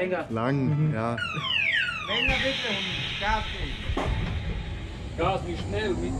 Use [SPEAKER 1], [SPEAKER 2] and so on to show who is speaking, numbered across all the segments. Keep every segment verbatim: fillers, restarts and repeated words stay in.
[SPEAKER 1] länger.
[SPEAKER 2] Lang, mhm. ja.
[SPEAKER 1] Länger bitte und Gas nicht. Gas nicht schnell. Mit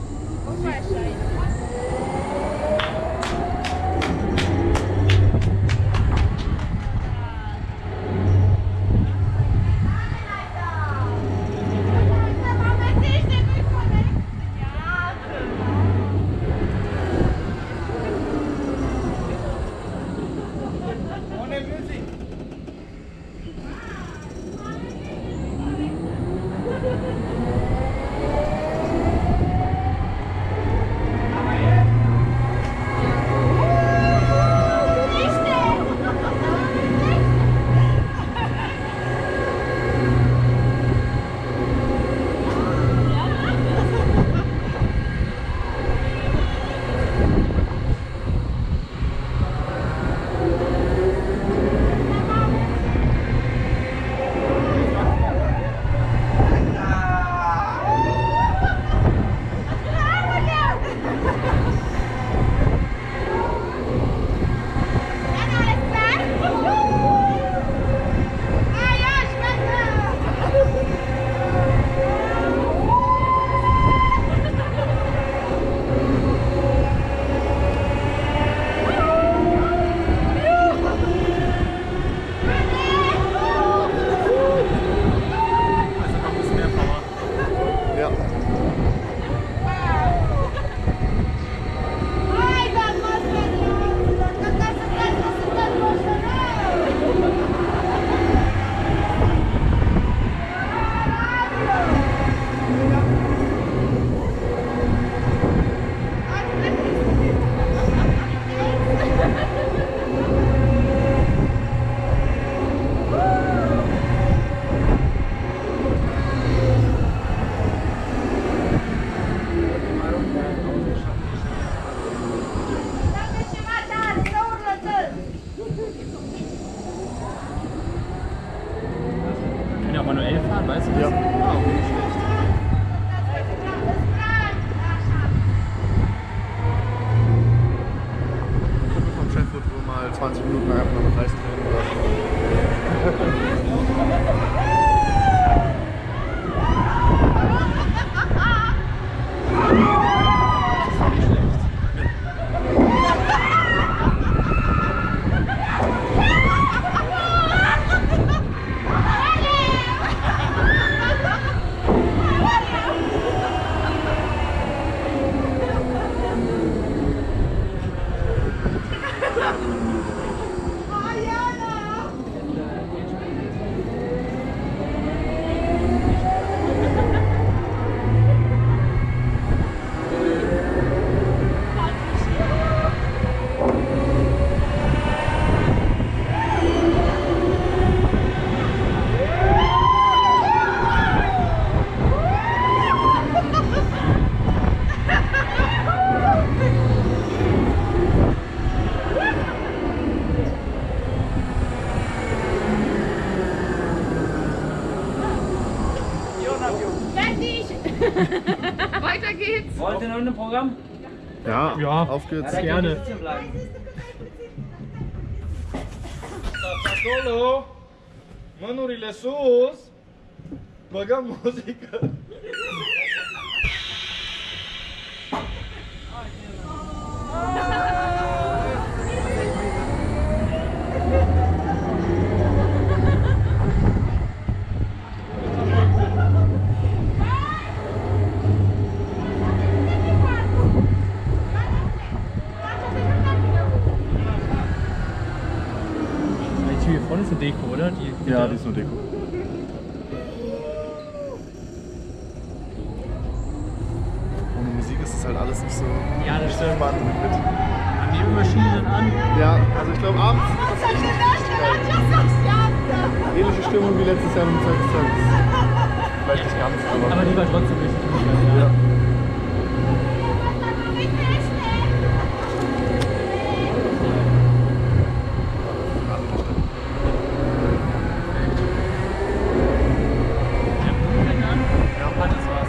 [SPEAKER 3] manuell fahren, weißt du das?
[SPEAKER 2] Ja.
[SPEAKER 3] Ah, okay, nicht schlecht.
[SPEAKER 2] Vom Chef wird wohl mal zwanzig Minuten lang einfach noch Reis drehen oder so.
[SPEAKER 4] Weiter geht's.
[SPEAKER 1] Wollt ihr noch ein Programm?
[SPEAKER 2] Ja,
[SPEAKER 3] ja,
[SPEAKER 2] auf geht's.
[SPEAKER 1] Ja,
[SPEAKER 3] gerne.
[SPEAKER 5] Acolo, mânurile sus, băgăm muzică.
[SPEAKER 3] Die Tür hier vorne ist eine Deko, oder? Die,
[SPEAKER 2] Ja, die ist nur Deko. Ohne Musik ist es halt alles nicht so
[SPEAKER 3] Ja, das stimmt.
[SPEAKER 2] spannend mit.
[SPEAKER 3] Haben die Maschinen an?
[SPEAKER 2] Ja, also ich glaube abends wird das echt richtig geil. Ähnliche Stimmung wie letztes Jahr mit dem Service. Vielleicht nicht ganz, aber...
[SPEAKER 3] Aber die war trotzdem richtig gut.
[SPEAKER 2] Ja.
[SPEAKER 3] Ja, das war's.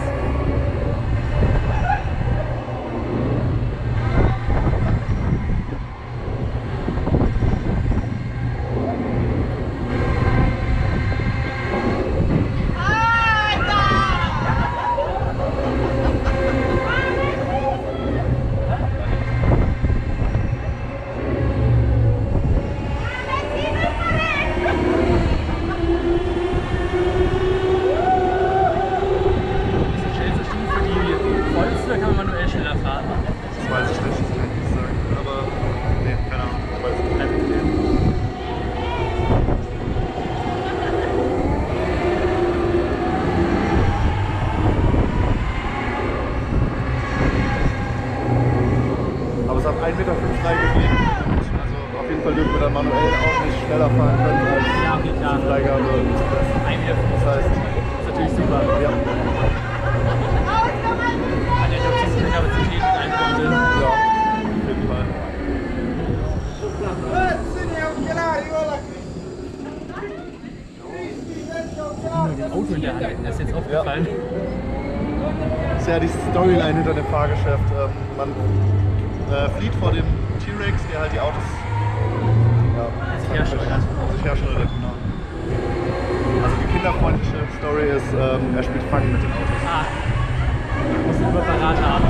[SPEAKER 3] mit dem Auto in der Hand. Das ist jetzt aufgefallen.
[SPEAKER 2] Das ist ja die Storyline hinter dem Fahrgeschäft. Ähm, man äh, flieht vor dem T-Rex, der halt die Autos ja,
[SPEAKER 3] Sich herschleudert.
[SPEAKER 2] sich herschleudert. Genau. Also die kinderfreundliche Story ist, ähm, er spielt Fangen mit den Autos.
[SPEAKER 3] Ah. Muss einen Apparat haben.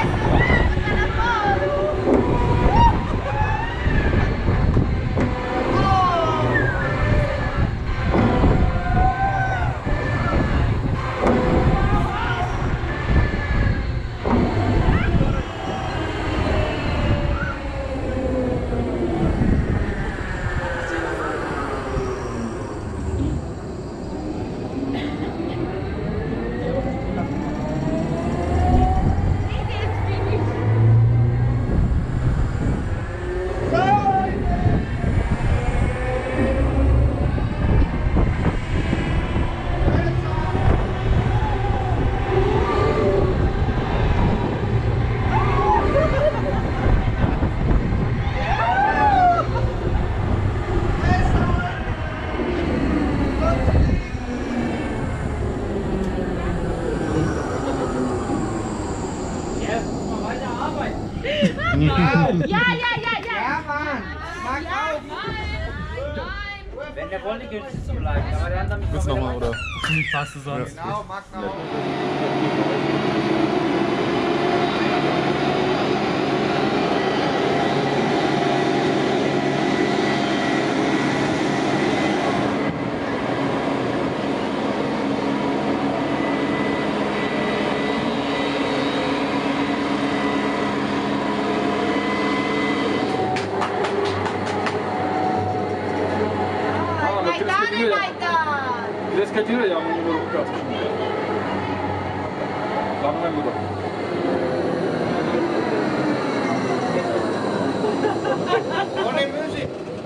[SPEAKER 4] Ja, ja, ja, ja.
[SPEAKER 1] Ja, Mann. Mach auf. Wenn der Wolle gilt, ist so leicht. Aber der andere
[SPEAKER 2] Willst du nochmal, oder?
[SPEAKER 3] Ziemlich fast sonst.
[SPEAKER 1] Genau, mach noch.
[SPEAKER 5] Che tiro diamo un numero un cazzo. Dammi un numero. Buone music.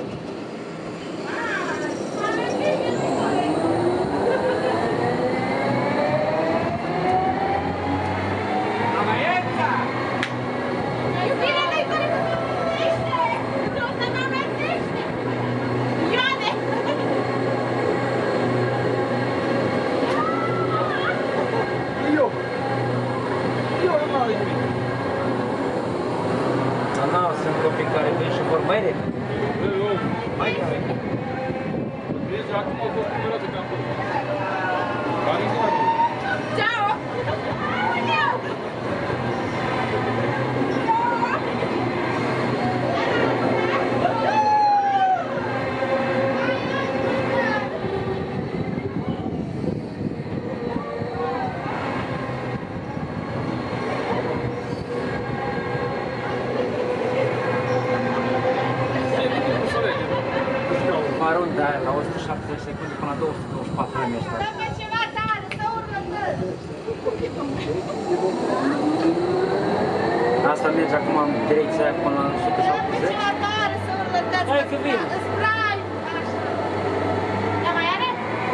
[SPEAKER 1] Da, la o sută șaptezeci secunde până la două sute douăzeci și patru de metri.
[SPEAKER 4] Dă-mi ceva tare, să urlă.
[SPEAKER 1] Asta merge acum în direcția aia până la o sută șaptezeci.
[SPEAKER 4] Ceva tare, să urlă.
[SPEAKER 1] Hai că vin.
[SPEAKER 4] Spray. Dar mai are?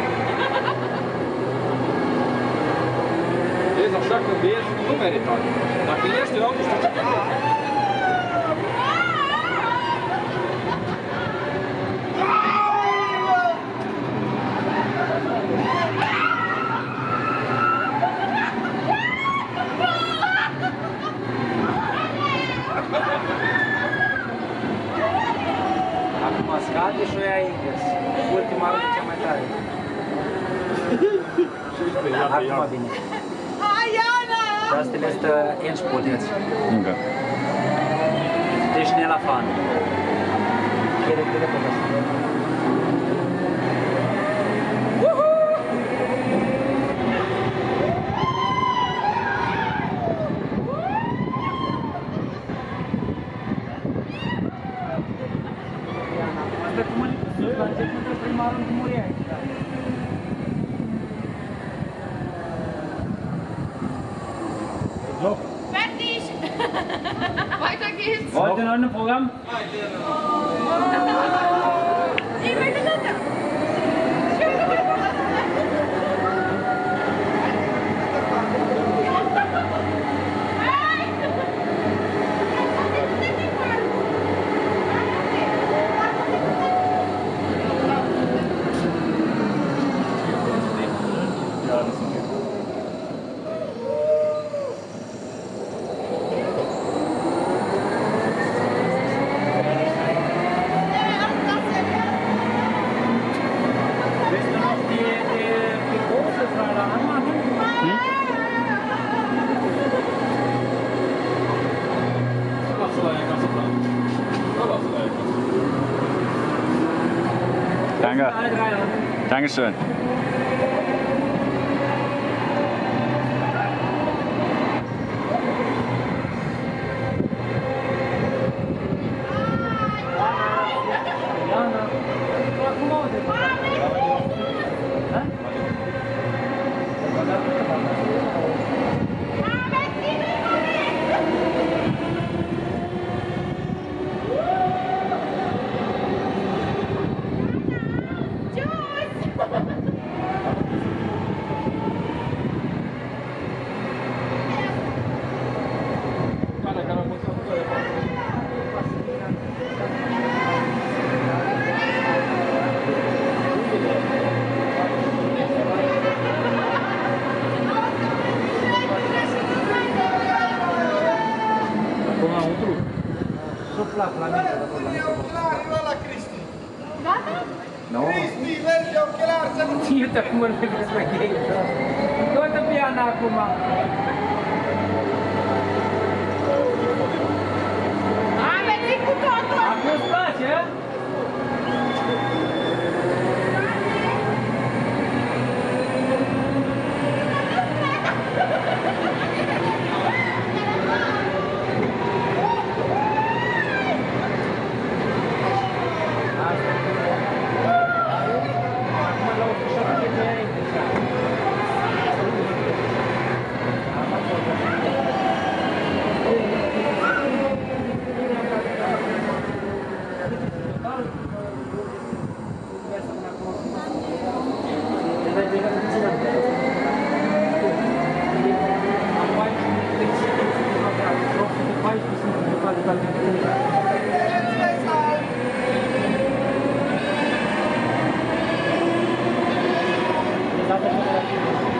[SPEAKER 5] Vezi, așa că vezi, nu merită. Dacă ești eu, nu știu ce.
[SPEAKER 1] Acum scade și o ia invers. Ultima rând cea mai tare. Acum vine.
[SPEAKER 4] Hai, Iana!
[SPEAKER 1] Das ist der Endspurt jetzt.
[SPEAKER 2] Okay.
[SPEAKER 1] Der schneller fahren. Geht der Grippe das. Asta cum la începutul prima rând muri aici.
[SPEAKER 4] Fertig! Weiter geht's!
[SPEAKER 1] Wollt ihr noch ein Programm?
[SPEAKER 4] Ich will das nicht.
[SPEAKER 2] Dankeschön.
[SPEAKER 1] Io te pure per questo che dove piano acum?
[SPEAKER 4] Am venit cu totul!
[SPEAKER 1] Acum îți place? Exatamente.